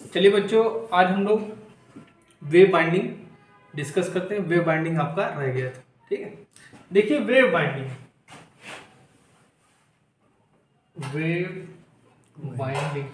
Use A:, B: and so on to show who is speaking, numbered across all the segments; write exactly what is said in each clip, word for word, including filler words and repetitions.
A: चलिए बच्चों, आज हम लोग वेव बाइंडिंग डिस्कस करते हैं। वेव बाइंडिंग आपका रह गया था, ठीक है। देखिए wave binding wave binding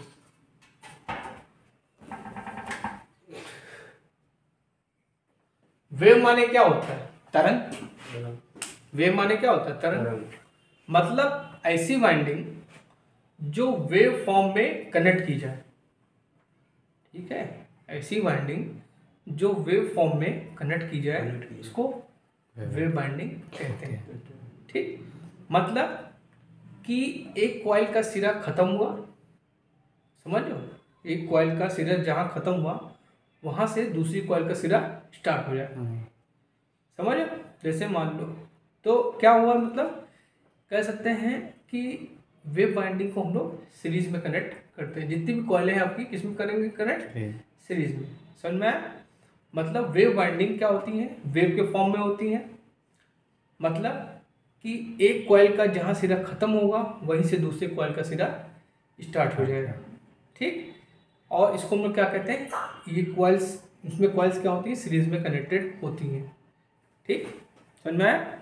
A: wave माने क्या होता है? तरंग। वेव माने क्या होता है? तरंग। मतलब ऐसी बाइंडिंग जो वेव फॉर्म में कनेक्ट की जाए, ठीक है। ऐसी बाइंडिंग जो वेव फॉर्म में कनेक्ट की जाए इसको वेव बाइंडिंग कहते हैं, ठीक। मतलब कि एक कॉइल का सिरा खत्म हुआ, समझ लो, एक कॉइल का सिरा जहां खत्म हुआ वहां से दूसरी कॉइल का सिरा स्टार्ट हो जाए, समझ लो। जैसे मान लो तो क्या हुआ, मतलब कह सकते हैं कि वेव बाइंडिंग को हम लोग सीरीज में कनेक्ट करते हैं। जितनी भी कॉइलें हैं आपकी किस में करेंगे कनेक्ट? सीरीज में। समझ में आया? मतलब वेव बाइंडिंग क्या होती है? वेव के फॉर्म में होती है। मतलब कि एक कॉइल का जहां सिरा खत्म होगा वहीं से दूसरे कॉइल का सिरा स्टार्ट हो जाएगा, ठीक। और इसको हम लोग क्या कहते हैं? ये कॉइल्स, इसमें कॉइल्स क्या होती है? सीरीज में कनेक्टेड होती हैं, ठीक। समझ में आया?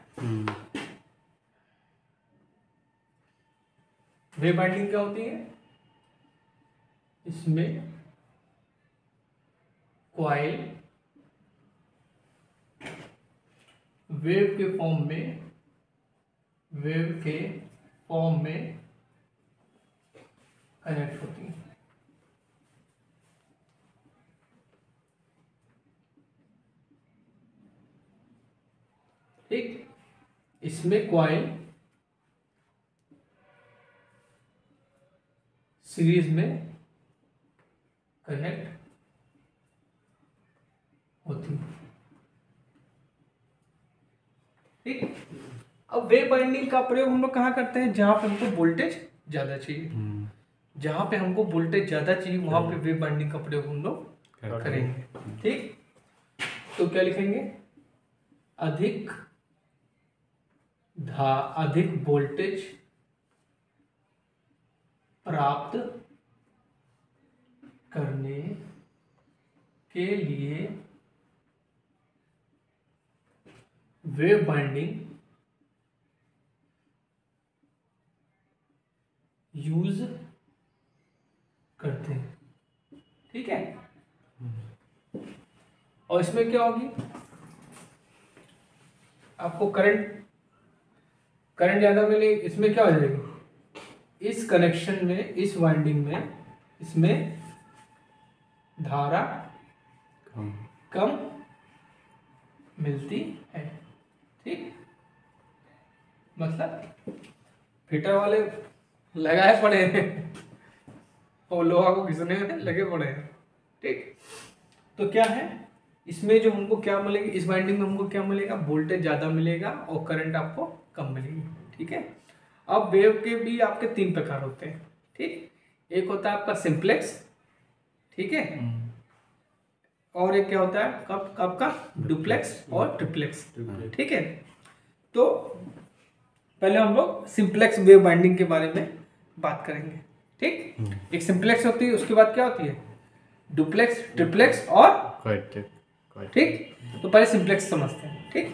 A: वेव बाइंडिंग क्या होती है? इसमें कॉइल वेव के फॉर्म में वेव के फॉर्म में कनेक्ट होती है, ठीक। इसमें कॉइल सीरीज में कनेक्ट होती है, ठीक। अब वेव बाइंडिंग का प्रयोग हम लोग कहाँ करते हैं? जहां पे हमको वोल्टेज ज्यादा चाहिए, जहां पे हमको वोल्टेज ज्यादा चाहिए वहां पे वेव बाइंडिंग का प्रयोग हम लोग करेंगे, ठीक। तो क्या लिखेंगे? अधिक धा अधिक वोल्टेज प्राप्त करने के लिए वेव बाइंडिंग यूज करते हैं, ठीक है। और इसमें क्या होगी? आपको करंट करंट ज्यादा मिलेगी। इसमें क्या हो जाएगी? इस कनेक्शन में, इस वाइंडिंग में, इसमें धारा कम कम मिलती है, ठीक। मतलब फिटर वाले लगाए पड़े हैं और लोहा को घिसने में लगे पड़े हैं, ठीक। तो क्या है इसमें जो हमको क्या मिलेगी? इस वाइंडिंग में हमको क्या मिलेगा? वोल्टेज ज्यादा मिलेगा और करंट आपको कम मिलेगी, ठीक है। अब वेव के भी आपके तीन प्रकार होते हैं, ठीक। एक होता है आपका सिंप्लेक्स, ठीक है। और एक क्या होता है कब कब का? डुप्लेक्स और ट्रिप्लेक्स, ठीक है। तो पहले हम लोग सिंप्लेक्स वेव बाइंडिंग के बारे में बात करेंगे, ठीक। एक सिंप्लेक्स होती है, उसके बाद क्या होती है? डुप्लेक्स, ट्रिप्लेक्स और, ठीक। तो पहले सिंप्लेक्स समझते हैं, ठीक।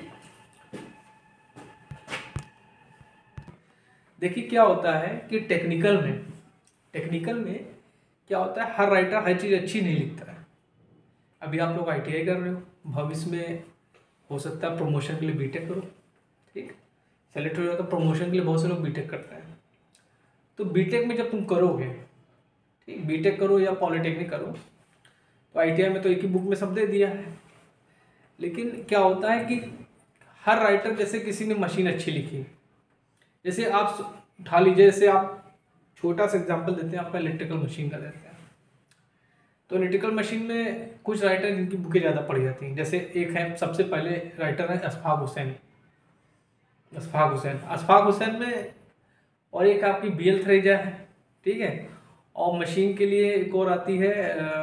A: देखिए क्या होता है कि टेक्निकल में टेक्निकल में क्या होता है, हर राइटर हर चीज़ अच्छी नहीं लिखता है। अभी आप लोग आई टी आई कर रहे हो, भविष्य में हो सकता है प्रमोशन के लिए बी टेक करो, ठीक। सेलेक्ट हो जाए तो प्रमोशन के लिए बहुत से लोग बी टेक करते हैं। तो बी टेक में जब तुम करोगे, ठीक, बी टेक करो या पॉलिटेक्निक करो, तो आई टी आई में तो एक ही बुक में सब दे दिया है। लेकिन क्या होता है कि हर राइटर, जैसे किसी ने मशीन अच्छी लिखी, जैसे आप उठा लीजिए, जैसे आप छोटा सा एग्जांपल देते हैं, आपका इलेक्ट्रिकल मशीन का देते हैं। तो इलेक्ट्रिकल मशीन में कुछ राइटर जिनकी बुकें ज़्यादा पढ़ी जाती हैं, जैसे एक है सबसे पहले राइटर है अशफाक हुसैन अशफाक हुसैन अशफाक हुसैन में, और एक आपकी बी एल थरेजा है, ठीक है। और मशीन के लिए एक और आती है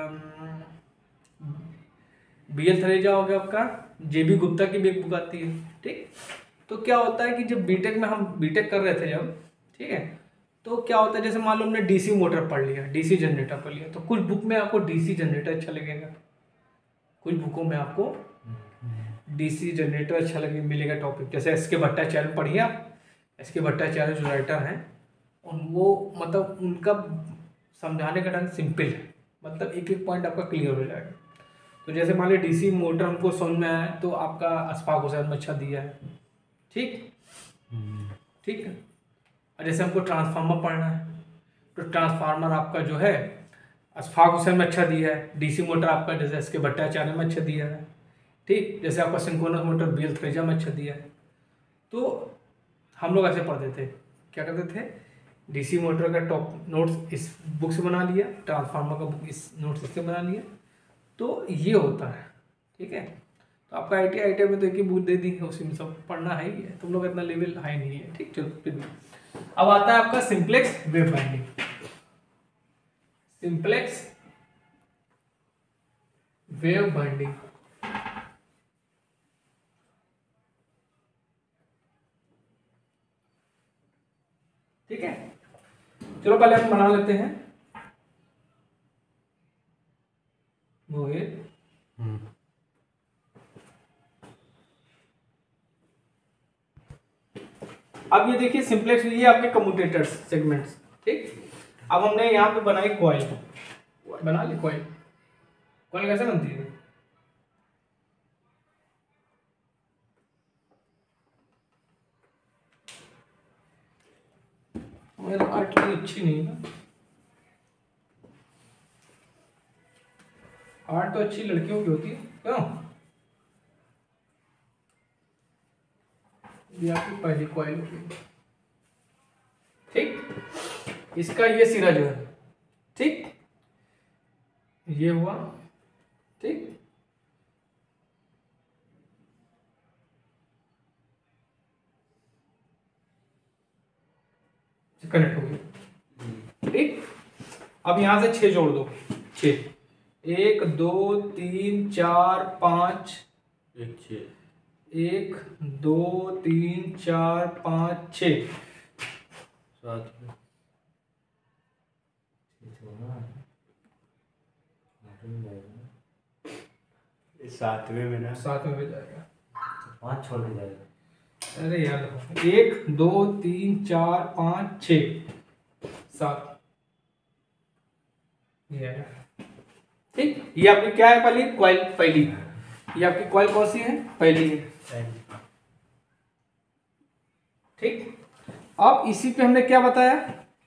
A: बी एल थरेजा हो गया आपका, जे बी गुप्ता की भी एक बुक आती है, ठीक। तो क्या होता है कि जब बीटेक में हम बीटेक कर रहे थे जब, ठीक है, तो क्या होता है, जैसे मान लो हमने डीसी मोटर पढ़ लिया, डीसी जनरेटर पढ़ लिया, तो कुछ बुक में आपको डीसी जनरेटर अच्छा लगेगा, कुछ बुकों में आपको डीसी जनरेटर अच्छा लगे मिलेगा टॉपिक। जैसे एस के भट्टाचार्य पढ़िए आप, एस के भट्टाचार्य जो राइटर हैं उन वो मतलब उनका समझाने का ढंग सिंपल है, मतलब एक एक पॉइंट आपका क्लियर हो जाएगा। तो जैसे मान लीजिए डीसी मोटर हमको समझ में आया तो आपका अशफाक हुसैन में अच्छा दिया है, ठीक ठीक है। और जैसे हमको ट्रांसफार्मर पढ़ना है तो ट्रांसफार्मर आपका जो है अशफाक हुसैन में अच्छा दिया है, डीसी मोटर आपका जैसे इसके भट्टाचार्य में अच्छा दिया है, ठीक। जैसे आपका synchronous motor B L Theraja में अच्छा दिया है। तो हम लोग ऐसे पढ़ते थे, क्या करते थे, डीसी मोटर का टॉप नोट्स इस बुक से बना लिया, ट्रांसफार्मर का बुक इस नोट्स इससे बना लिया, तो ये होता है, ठीक है। तो आपका आई टी आई टी में तो एक ही बुक दे दी है, उसी में सब पढ़ना है ही है, तुम लोग इतना लेवल हाई नहीं है, ठीक। चलो फिर अब आता है आपका simplex wave binding. Simplex wave binding, ठीक है। चलो पहले हम बना लेते हैं मोहित। अब ये देखिए सिंप्लेक्स, ये आपके कम्यूटेटर्स सेगमेंट्स, ठीक। अब हमने यहाँ पे बनाई कॉइल, बना ली कॉइल। कॉइल कैसे बनती है, मेरा आर्ट की अच्छी नहीं है, आर्ट तो अच्छी लड़कियों की होती है, क्यों। ये आपकी पहली कॉइल होगी, ठीक। इसका ये सिरा जो है, ठीक, ये हुआ, ठीक। कनेक्ट हो गया, ठीक। अब यहां से छह जोड़ दो, छह, एक दो तीन चार पाँच,
B: एक छः,
A: एक दो तीन चार पाँच छः,
B: सात सातवें में ना,
A: सात में भी जाएगा,
B: पाँच छोड़ के जाएगा।
A: अरे यार, एक दो तीन चार पाँच छः सात, ये आएगा, ठीक। ये आपकी क्या है, पहली कॉइल, पहली, ये आपकी कॉइल कौन सी है, पहली है, ठीक। अब इसी पे हमने क्या बताया,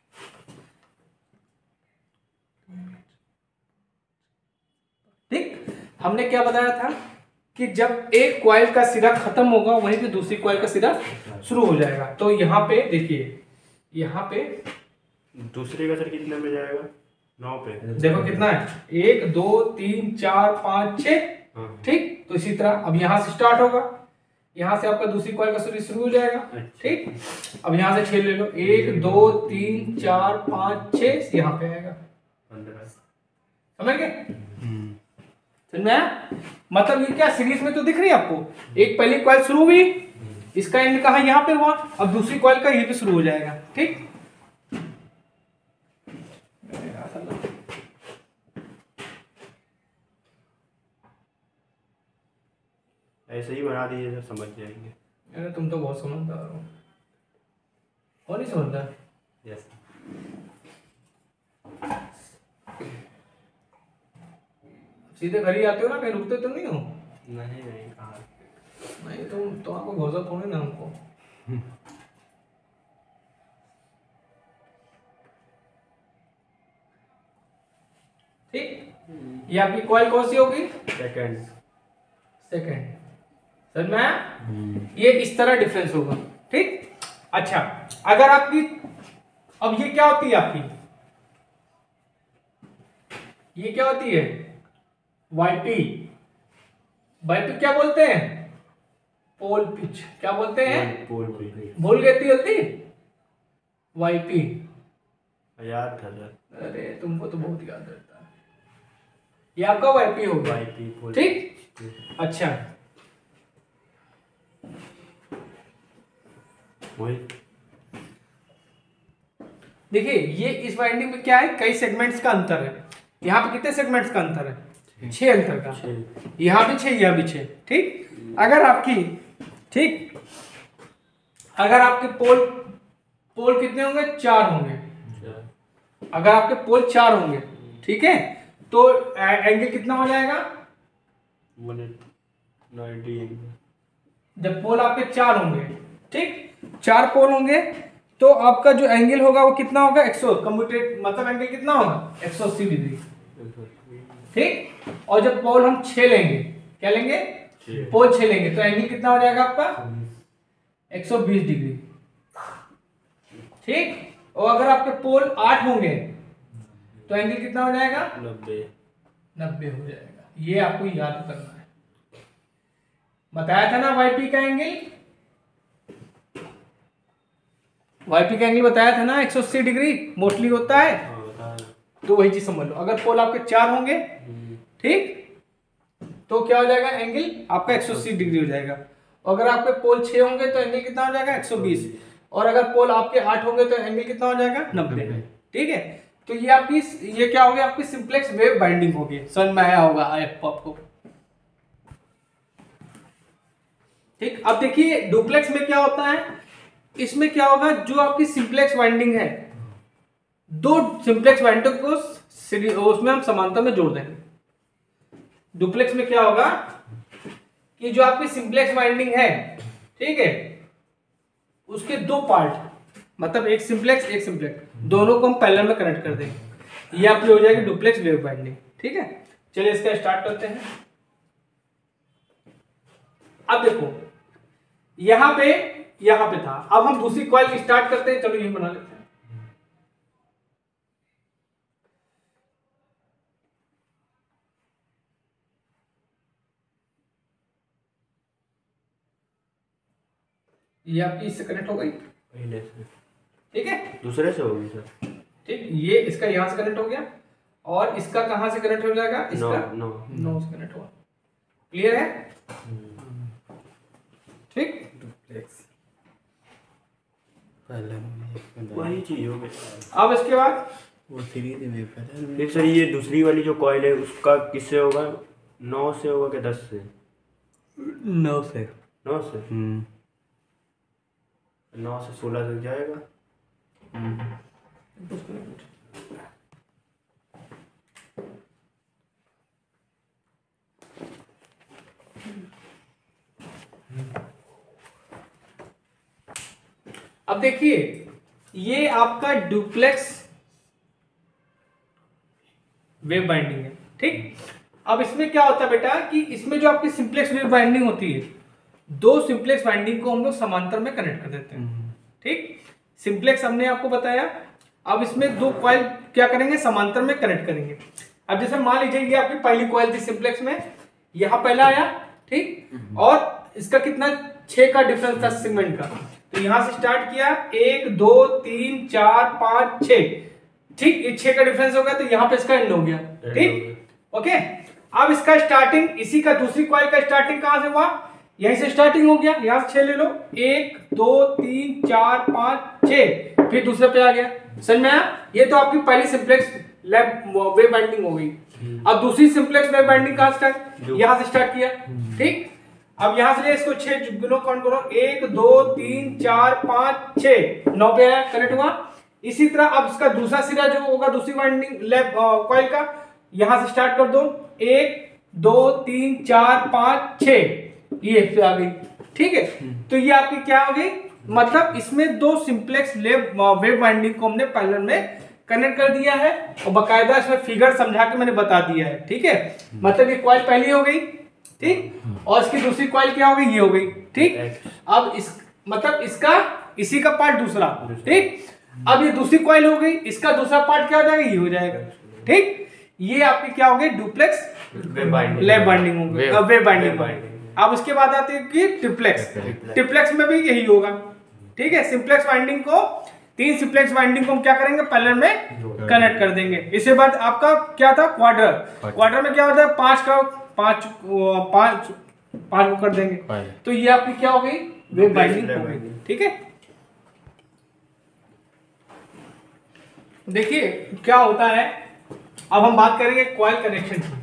A: ठीक, हमने क्या बताया था कि जब एक कॉइल का सिरा खत्म होगा वहीं पे दूसरी कॉइल का सिरा शुरू हो जाएगा। तो यहाँ पे देखिए, यहाँ पे
B: दूसरे का सर कितने में जाएगा, नौ पे,
A: देखो कितना है, एक दो तीन चार पाँच छः, ठीक। तो इसी तरह अब यहाँ से स्टार्ट होगा, यहाँ से आपका दूसरी कॉइल का सिरा शुरू हो जाएगा, ठीक। अब यहाँ से छः ले लो, एक दो तीन चार पाँच छः, यहाँ पे आएगा, समझ गए, समझ में आया। मतलब ये क्या सीरीज में तो दिख रही है आपको, एक पहली कॉइल शुरू हुई, इसका एंड कहाँ, यहाँ पे हुआ, अब दूसरी कॉइल का ये भी शुरू हो जाएगा, ठीक।
B: ऐसे ही बना दीजिए सर, समझ जाएंगे।
A: अरे तुम तो बहुत समझदार हो, और नहीं समझदार,
B: यस।
A: सीधे घर ही आते हो ना, कहीं रुकते तो नहीं हो,
B: नहीं नहीं कहाँ,
A: नहीं तुम तो आपको घोषा थोड़ी ना हमको, ठीक। ये आपकी कॉइल कौन सी होगी,
B: सेकंड,
A: सेकंड, समझ में आया। ये इस तरह डिफरेंस होगा, ठीक। अच्छा, अगर आपकी, अब ये क्या होती है आपकी, ये क्या होती है, वाईपी, वाईपी क्या बोलते हैं, पोल पिच, क्या बोलते हैं,
B: पोल पिच,
A: भूल गए थी जल्दी, वाईपी,
B: याद था सर।
A: अरे तुमको तो बहुत याद रहता है, ये आपका वाईपी होगा,
B: वाईपी,
A: ठीक। अच्छा,
B: वही
A: देखिए ये इस वाइंडिंग में क्या है, कई सेगमेंट्स का अंतर है। यहाँ पे कितने सेगमेंट्स का अंतर है, छह अंतर का, यहाँ भी छह, यहाँ भी छह। ठीक, अगर आपकी ठीक अगर आपके पोल पोल कितने होंगे, चार होंगे। अगर आपके पोल चार होंगे, ठीक है, तो एंगल कितना हो जाएगा, जब पोल आपके चार होंगे, ठीक, चार पोल होंगे तो आपका जो एंगल होगा वो कितना होगा, एक सौ कम्यूटेट मतलब एंगल कितना होगा, एक सौ अस्सी डिग्री। ठीक, और जब पोल हम छह लेंगे, क्या लेंगे, पोल छह लेंगे, तो एंगल कितना हो जाएगा आपका, एक सौ बीस डिग्री। ठीक, और अगर आपके पोल आठ होंगे तो एंगल कितना हो जाएगा, नब्बे नब्बे हो जाएगा। ये आपको याद करना है। बताया था ना वाईपी का एंगल, वाईपी का एंगल बताया था ना, एक सौ अस्सी डिग्री मोस्टली होता है। तो वही चीज समझ लो, अगर पोल आपके चार होंगे, ठीक, तो क्या हो जाएगा, एंगल आपका एक सौ अस्सी डिग्री हो जाएगा। अगर आपके पोल छह होंगे तो एंगल कितना हो जाएगा, एक सौ बीस। और अगर पोल आपके आठ होंगे तो एंगल कितना हो जाएगा, नब्बे। ठीक है, तो ये आपकी ये क्या हो गया, आपकी सिंपलेक्स वेव बाइंडिंग होगी। समझ में आया होगा आपको। ठीक, अब देखिए डुप्लेक्स में क्या होता है, इसमें क्या होगा, जो आपकी सिंपलेक्स वाइंडिंग है, दो सिंपलेक्स वाइंडिंग को उसमें हम समांतर में जोड़ देंगे। डुप्लेक्स में क्या होगा कि जो आपकी सिंपलेक्स वाइंडिंग है, ठीक है, उसके दो पार्ट, मतलब एक सिंपलेक्स एक सिंपलेक्स, दोनों को हम पैरेलल में कनेक्ट कर देंगे। ये आपकी हो जाएगी डुप्लेक्स वेव बाइंडिंग। ठीक है, चलिए इसका स्टार्ट करते हैं। अब देखो यहां पे यहां पे था, अब हम दूसरी कॉइल स्टार्ट करते हैं। चलो ये बना लेते हैं। ये आपकी इससे कनेक्ट हो गई, ठीक है,
B: दूसरे से होगी सर।
A: ठीक, ये इसका यहां से कनेक्ट हो गया और इसका कहां से कनेक्ट हो जाएगा, इसका
B: नो
A: नो से कनेक्ट हुआ। क्लियर है, ठीक,
C: डुप्लेक्स
B: वही चीज हो गई।
A: अब इसके बाद
C: वो थ्री डी
B: फिर सर ये दूसरी वाली जो कॉइल है उसका किससे होगा, नौ से होगा कि दस से,
C: नौ से
B: नौ से
C: हम्म
B: नौ से सोलह तक जाएगा।
A: अब देखिए ये आपका डुप्लेक्स वेव बाइंडिंग है। ठीक, अब इसमें क्या होता है बेटा कि इसमें जो आपकी सिंपलेक्स वेव बाइंडिंग होती है, दो सिंपलेक्स बाइंडिंग को हम लोग समांतर में कनेक्ट कर देते हैं। ठीक, सिंपलेक्स हमने आपको बताया। अब इसमें दो कॉइल क्या करेंगे, समांतर में कनेक्ट करेंगे। अब जैसे मान लीजिए ये आपकी पहली कॉइल थी सिंपलेक्स में, यहां पहला आया, ठीक, और इसका कितना छह का डिफरेंस था सेगमेंट का, तो यहां से स्टार्ट किया, एक दो तीन चार पांच छह, ठीक, ये छह का डिफरेंस हो गया, तो यहाँ पे इसका एंड हो गया। ठीक, ओके, अब इसका स्टार्टिंग, इसी का दूसरी कॉइल का स्टार्टिंग कहां से हुआ, यहीं से स्टार्टिंग हो गया, यहां से छह ले लो, एक दो तीन चार पांच छह, फिर दूसरे पे आ गया। समझ में आया, ये तो आपकी पहली सिंपलेक्स वेव बाइंडिंग हो गई। अब दूसरी सिंपलेक्स वेव बाइंडिंग कहां स्टार्ट, यहां से स्टार्ट किया। ठीक, अब यहां से इसको छह गिनो, काउंट करो, एक दो तीन चार पांच छह, नौ पे आया, कनेक्ट हुआ। इसी तरह अब इसका दूसरा सिरा जो होगा दूसरी वाइंडिंग लैब कॉइल का, यहां से स्टार्ट कर दो, एक दो तीन चार पांच छह, ये पे आ गई। ठीक है, तो ये आपकी क्या हो गई, मतलब इसमें दो सिंपलेक्स वेव बाइंडिंग को हमने पैरेलल में कनेक्ट कर दिया है और बकायदा इसमें फिगर समझा के मैंने बता दिया है। ठीक है, मतलब ये कॉइल पहली हो गई, ठीक, और इसकी दूसरी कॉइल क्या हो गई, ये हो गई। ठीक, अब इस मतलब इसका इसी का पार्ट दूसरा, ठीक, अब ये दूसरी कॉइल हो गई, इसका दूसरा पार्ट क्या हो जाएगा, ये हो जाएगा। ठीक, ये आपकी क्या हो गई, duplex
B: wave binding
A: wave binding हो गई, वेव बाइंडिंग। अब उसके बाद आती है कि ट्रिप्लेक्स, ट्रिप्लेक्स में भी यही होगा। ठीक है, सिंपलेक्स वाइंडिंग को, तीन सिंपलेक्स वाइंडिंग को हम क्या करेंगे, पैरेलल में कनेक्ट कर देंगे। इसके बाद आपका क्या था, क्वाड्रल, क्वाड्रल में क्या होता है, पांच का पांच पांच पांच को कर देंगे, तो ये आपकी क्या हो गई, वेव बाइंडिंग हो गई। ठीक है, देखिए क्या होता है, अब हम बात करेंगे कॉइल कनेक्शन की।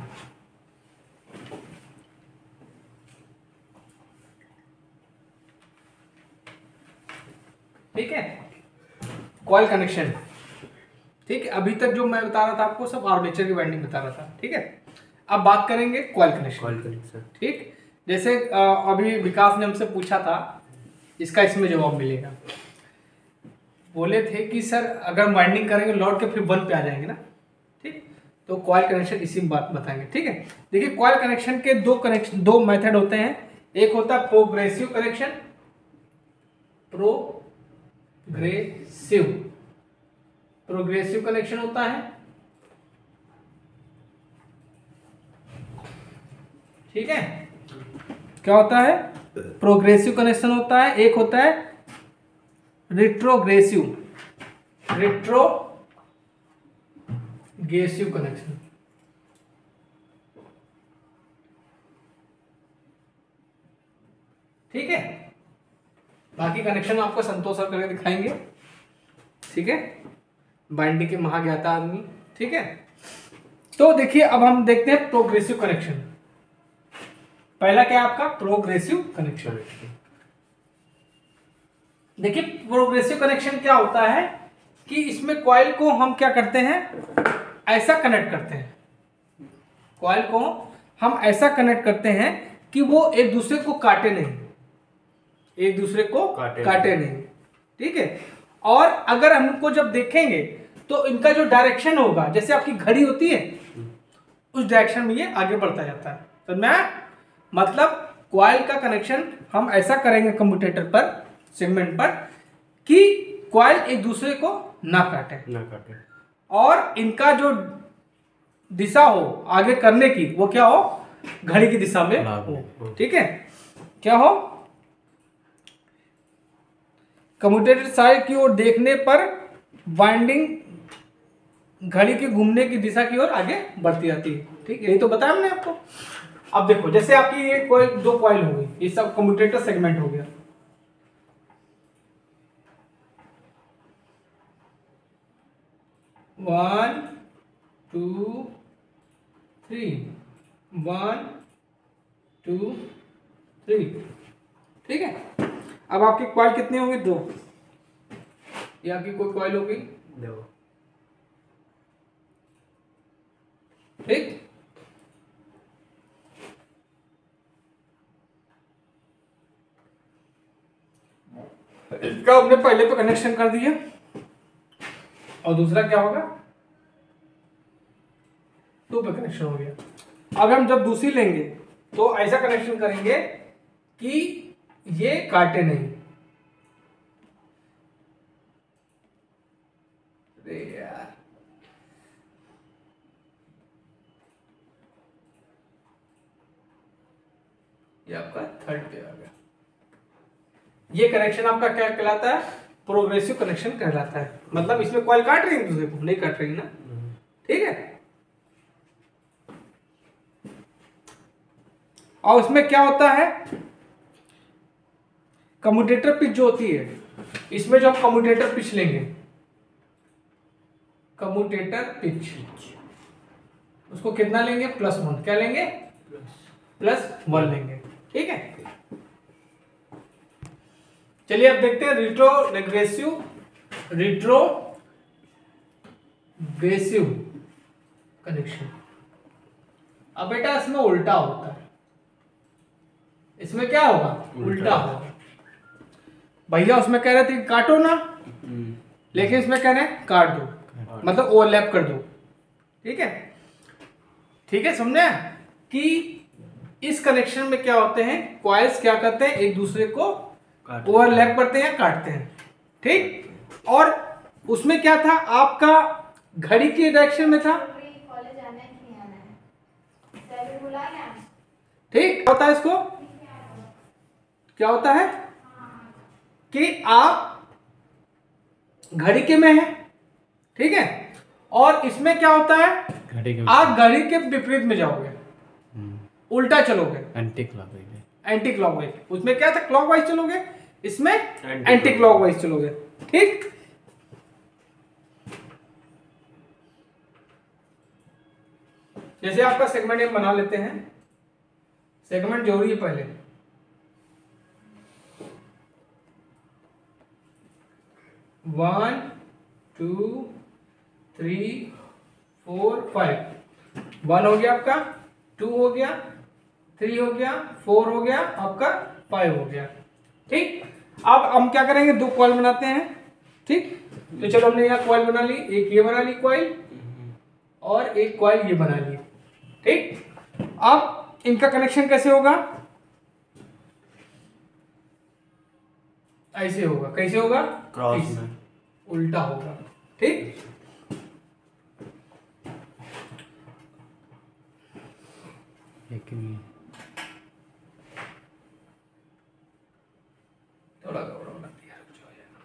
A: ठीक है, कॉइल कनेक्शन। ठीक है, अभी तक जो मैं बता रहा था आपको सब आर्मेचर की वाइंडिंग बता रहा था। ठीक है, अब बात करेंगे कॉइल कनेक्शन।
B: Coil connection.
A: ठीक, जैसे अ, अभी विकास ने हमसे पूछा था, इसका इसमें जवाब मिलेगा। बोले थे कि सर अगर वाइंडिंग करेंगे लौट के फिर वन पे आ जाएंगे ना। ठीक, तो कॉइल कनेक्शन इसी में बात बताएंगे। ठीक है, देखिए कॉइल कनेक्शन के दो कनेक्शन दो मेथड होते हैं। एक होता है progressive connection, progressive progressive connection होता है। ठीक है, क्या होता है, प्रोग्रेसिव कनेक्शन होता है। एक होता है रिट्रोग्रेसिव रिट्रोग्रेसिव कनेक्शन। ठीक है, बाकी कनेक्शन आपको संतोष सर करके दिखाएंगे। ठीक है, बाइंडिंग के महाज्ञाता आदमी। ठीक है, तो देखिए अब हम देखते हैं प्रोग्रेसिव कनेक्शन। पहला क्या है आपका, प्रोग्रेसिव कनेक्शन। देखिए प्रोग्रेसिव कनेक्शन क्या होता है कि इसमें कॉइल को हम क्या करते हैं, ऐसा कनेक्ट करते हैं। कॉइल को हम ऐसा कनेक्ट करते हैं कि वो एक दूसरे को काटे नहीं, एक दूसरे को काटे, काटे नहीं। ठीक है, और अगर हमको जब देखेंगे तो इनका जो डायरेक्शन होगा, जैसे आपकी घड़ी होती है उस डायरेक्शन में ये आगे बढ़ता जाता है। तो मैं मतलब कॉइल का कनेक्शन हम ऐसा करेंगे कम्यूटेटर पर, सेगमेंट पर, कि कॉइल एक दूसरे को ना काटे
B: ना काटे
A: और इनका जो दिशा हो आगे करने की वो क्या हो, घड़ी की दिशा में हो। ठीक है, क्या हो, कम्यूटेटर साइड की ओर देखने पर वाइंडिंग घड़ी के घूमने की दिशा की ओर आगे बढ़ती जाती है। ठीक है, यही तो बताया हमने आपको। अब देखो जैसे आपकी ये कोई दो कॉइल हो गई, ये सब कम्यूटेटर सेगमेंट हो गया। One two three, one two three. ठीक है, अब आपकी कॉइल कितनी होगी, दो। ये आपकी कोई कॉइल होगी
B: दो।
A: ठीक, इसका हमने पहले पे कनेक्शन कर दिया और दूसरा क्या होगा, टू पे कनेक्शन हो गया। अब हम जब दूसरी लेंगे तो ऐसा कनेक्शन करेंगे कि ये काटे नहीं। अरे यार, ये आपका थर्ड पे आ गया। ये कनेक्शन आपका क्या कहलाता है, प्रोग्रेसिव कनेक्शन कहलाता है। मतलब इसमें कॉइल काट रही है दूसरे को, नहीं काट रही ना। ठीक है, और उसमें क्या होता है, कम्यूटेटर पिच जो होती है, इसमें जो हम कम्यूटेटर पिच लेंगे, कम्यूटेटर पिच, उसको कितना लेंगे, प्लस वन। क्या लेंगे, प्लस वन लेंगे। ठीक है, चलिए अब देखते हैं रिट्रोग्रेसिव रिट्रोग्रेसिव कनेक्शन। अब बेटा इसमें उल्टा होता है, इसमें क्या होगा, उल्टा होगा। भैया उसमें कह रहे थे काटो ना, लेकिन इसमें कह रहे हैं काट दो, मतलब ओवरलैप कर दो। ठीक है, ठीक है, समझे कि इस कनेक्शन में क्या होते हैं, कॉइल्स क्या करते हैं, एक दूसरे को ओवरलैप करते हैं, काटते हैं। ठीक, और उसमें क्या था, आपका घड़ी के डायरेक्शन में था। ठीक, क्या होता है इसको, क्या होता है कि आप घड़ी के में है। ठीक है, और इसमें क्या होता है,
C: घड़ी के
A: आप घड़ी के विपरीत में जाओगे, उल्टा चलोगे,
C: एंटी क्लॉकवाइज।
A: Anti clockwise. उसमें क्या था, क्लॉकवाइज चलोगे, इसमें एंटी क्लॉकवाइज चलोगे। ठीक, जैसे आपका सेगमेंट एम बना लेते हैं, सेगमेंट जरूरी है पहले, one two three four five, one हो गया आपका, टू हो गया, थ्री हो गया, फोर हो गया, आपका फाइव हो गया। ठीक, अब हम क्या करेंगे, दो कॉइल बनाते हैं। ठीक, तो चलो हमने यहाँ कॉइल बना ली, एक ये बना ली कॉइल और एक कॉइल ये बना ली। ठीक, अब इनका कनेक्शन कैसे होगा, ऐसे होगा। कैसे होगा,
B: क्रॉस में,
A: उल्टा होगा। ठीक,
C: एक ही
A: थोड़ा गड़बड़ बना दिया, रुक जाओ यार।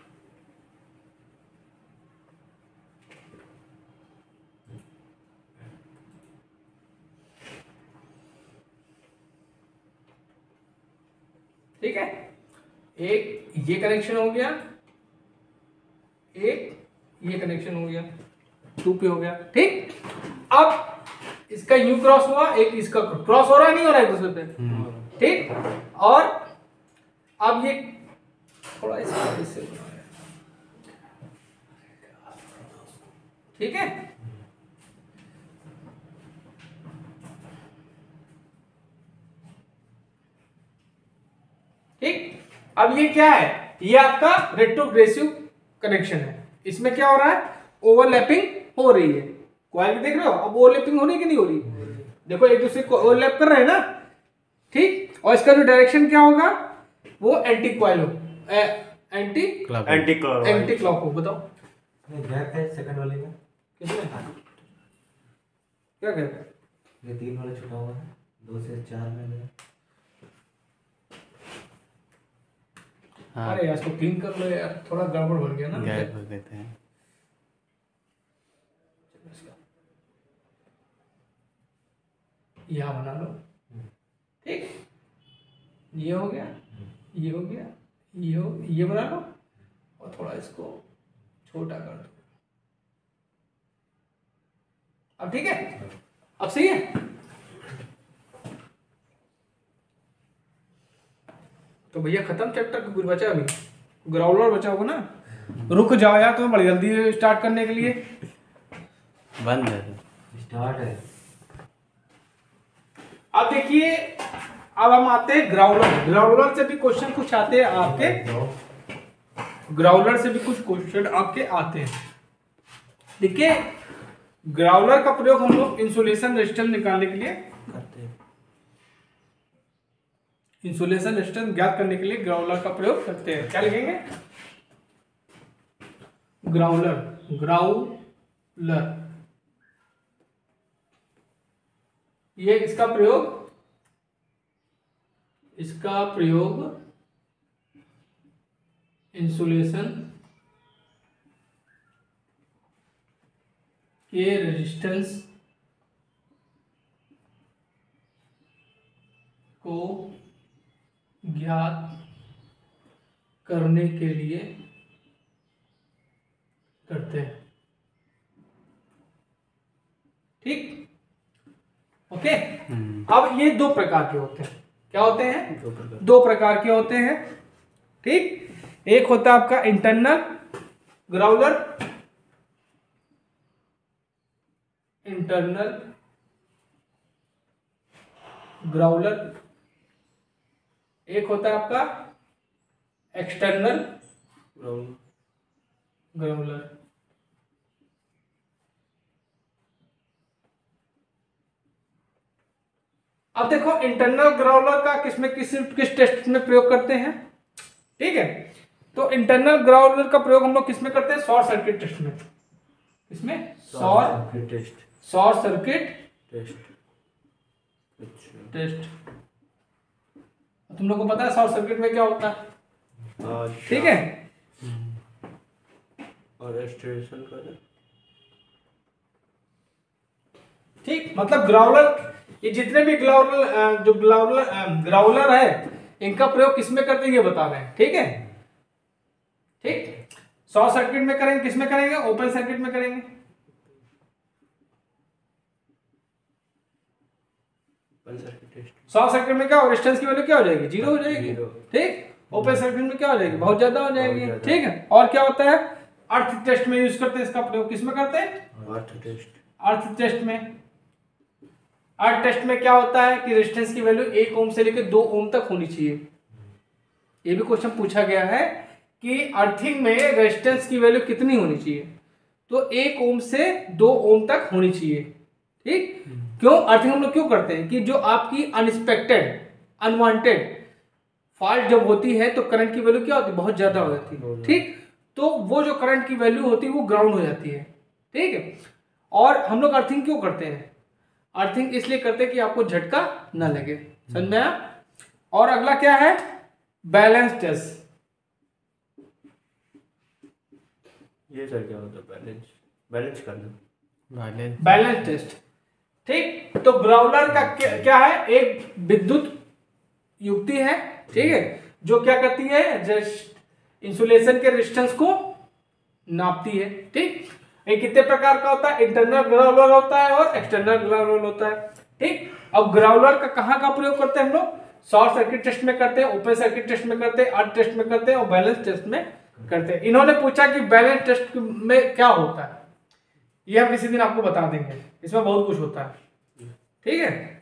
A: ठीक है, एक ये कनेक्शन हो गया, एक ये कनेक्शन हो गया, टू पे हो गया। ठीक, अब इसका यू क्रॉस हुआ, एक इसका क्रॉस हो रहा है, नहीं हो रहा है एक दूसरे पे। ठीक, और अब ये थोड़ा इसका इससे बनाया, ठीक है। ठीक, अब ये क्या है, ये आपका रेट्रोग्रेसिव कनेक्शन है। इसमें क्या हो रहा है, ओवरलैपिंग हो रही है। कॉइल देख रहे हो, अब ओवरलैपिंग हो रही है कि नहीं हो रही, देखो एक दूसरे को ओवरलैप कर रहे हैं ना। ठीक, और इसका जो डायरेक्शन क्या होगा, वो एंटी कॉइल हो, anti
B: anti clock
A: anti clock हो। बताओ
D: गैप है सेकंड वाले में,
A: किसमें, क्या गैप है,
D: ये तीन वाला छुटा हुआ है, दो से चार में गया।
C: हाँ
A: अरे यार इसको क्लीन कर लो यार, थोड़ा गड़बड़ बन गया ना।
C: गैप हो गए थे।
A: यहाँ बना लो। ठीक, ये हो गया, ये हो गया, ये हो, ये बना लो और थोड़ा इसको छोटा कर दो। अब ठीक है, अब सही है। तो भैया खत्म चैप्टर, कुछ बचा अभी, ग्राउलर बचा होगा ना। रुक जाओ यार, तुम्हें बड़ी जल्दी स्टार्ट करने के लिए।
C: बंद है
D: स्टार्ट है।
A: अब देखिए, अब हम आते हैं ग्राउलर। ग्राउलर से भी क्वेश्चन कुछ आते हैं आपके, ग्राउलर से भी कुछ क्वेश्चन आपके आते हैं। देखिए, ग्राउलर का प्रयोग हम लोग इंसुलेशन रेजिस्टेंस निकालने के लिए करते हैं। इंसुलेशन रेजिस्टेंस ज्ञात करने के लिए ग्राउलर का प्रयोग करते हैं। क्या लिखेंगे, ग्राउलर, ग्राउलर, ये इसका प्रयोग, इसका प्रयोग इंसुलेशन के रेजिस्टेंस को ज्ञात करने के लिए करते हैं। ठीक, ओके। अब ये दो प्रकार के होते हैं। क्या होते हैं,
C: दो प्रकार
A: दो प्रकार के होते हैं। ठीक, एक होता है आपका इंटरनल ग्राउलर, इंटरनल ग्राउलर, एक होता है आपका एक्सटर्नल ग्राउलर। अब देखो, इंटरनल ग्राउलर का किसमें किस किस टेस्ट में प्रयोग करते हैं। ठीक है, तो इंटरनल ग्राउलर का प्रयोग हम लोग किसमें करते हैं, शॉर्ट सर्किट टेस्ट में। इसमें short
B: test
A: short circuit
B: test अच्छा
A: टेस्ट। तुम लोग को पता है शॉर्ट सर्किट में क्या होता है,
B: अच्छा।
A: ठीक है।
B: और रेस्टोरेशन का
A: ठीक, मतलब ग्राउलर, ये जितने भी ग्राउलर जो ग्राउलर ग्राउलर है, इनका प्रयोग किसमें करते हैं ये बता रहे हैं। ठीक है, ठीक, शॉर्ट सर्किट में करेंगे, किसमें करेंगे, ओपन सर्किट में करेंगे।
B: Open circuit test
A: short circuit में क्या हो, रेजिस्टेंस की वैल्यू क्या हो जाएगी, जीरो हो जाएगी।
B: जीरो।
A: ठीक, ओपन सर्किट में क्या हो जाएगी, बहुत ज्यादा हो जाएगी।
B: ज्यादा।
A: ठीक है, और क्या होता है, अर्थ टेस्ट में यूज करते हैं इसका प्रयोग, किसमें करते हैं,
B: अर्थ टेस्ट
A: अर्थ टेस्ट में। अर्थ टेस्ट में क्या होता है कि रेजिस्टेंस की वैल्यू एक ओम से लेकर दो ओम तक होनी चाहिए। ये भी क्वेश्चन पूछा गया है कि अर्थिंग में रेजिस्टेंस की वैल्यू कितनी होनी चाहिए, तो एक ओम से दो ओम तक होनी चाहिए। ठीक, क्यों अर्थिंग हम लोग क्यों करते हैं कि जो आपकी अनएक्सपेक्टेड अनवांटेड फॉल्ट जब होती है तो करंट की वैल्यू क्या होती है, बहुत ज्यादा हो जाती है। ठीक, तो वो जो करंट की वैल्यू होती है वो ग्राउंड हो जाती है। ठीक है, और हम लोग अर्थिंग क्यों करते हैं, अर्थिंग इसलिए करते हैं कि आपको झटका ना लगे, समझ में आया। और अगला क्या है, बैलेंस टेस्ट।
B: ये सर क्या होता है, बैलेंस बैलेंस करना,
C: बैलेंस
A: बैलेंस टेस्ट। ठीक, तो ग्राउलर का क्या, क्या है, एक विद्युत युक्ति है। ठीक है, जो क्या करती है, इंसुलेशन के रेजिस्टेंस को नापती है। ठीक, ये कितने प्रकार का होता है, इंटरनल ग्राउलर होता है और एक्सटर्नल ग्राउलर होता है। ठीक, अब ग्राउलर का कहाँ का प्रयोग करते हैं हम लोग, शॉर्ट सर्किट टेस्ट में करते हैं, ओपन सर्किट टेस्ट में करते हैं, अर्थ टेस्ट में करते हैं और बैलेंस टेस्ट में करते हैं। इन्होंने पूछा कि बैलेंस टेस्ट में क्या होता है, ये हम किसी दिन आपको बता देंगे, इसमें बहुत कुछ होता है। ठीक है।